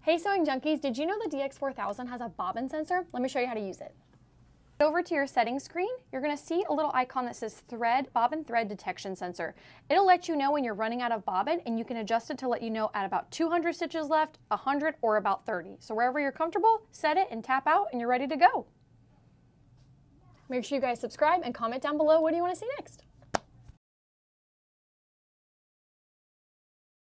Hey sewing junkies, did you know the DX-4000 has a bobbin sensor? Let me show you how to use it. Over to your settings screen, you're going to see a little icon that says bobbin thread detection sensor. It'll let you know when you're running out of bobbin, and you can adjust it to let you know at about 200 stitches left, 100, or about 30. So wherever you're comfortable, set it and tap out and you're ready to go. Make sure you guys subscribe and comment down below what do you want to see next.